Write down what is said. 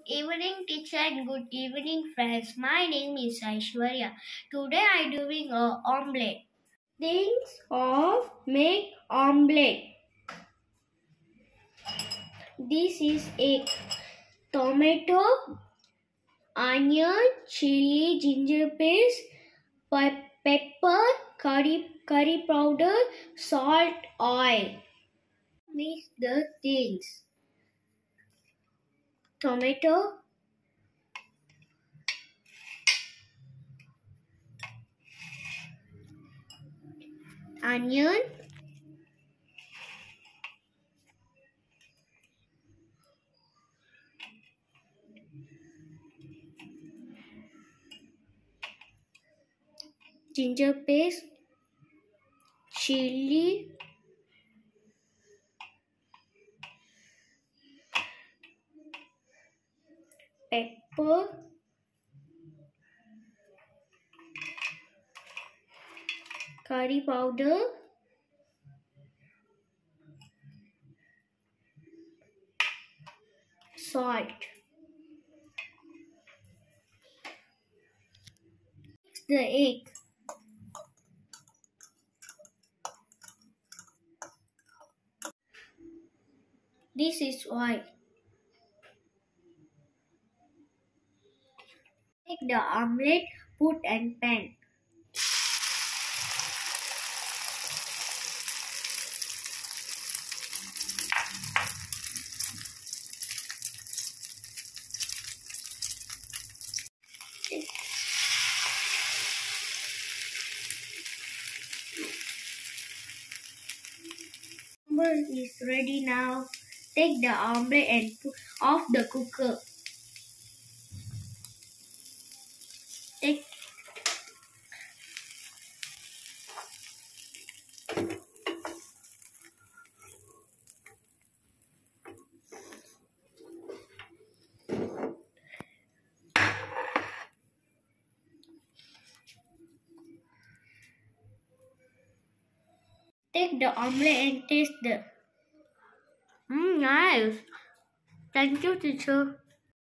evening, teacher, and good evening, friends. My name is Aishwarya. Today I am doing a omelette. Things of make omelette. This is egg, tomato, onion, chili, ginger paste, pepper, curry powder, salt, oil. Mix the things. Tomato, onion, ginger paste, chili, pepper, curry powder, salt. Mix the egg. This is oil. Take the omelette, put in pan. Omelette is ready now. Take the omelette and put off the cooker. Take Take the omelette and taste the. Nice. Thank you, teacher.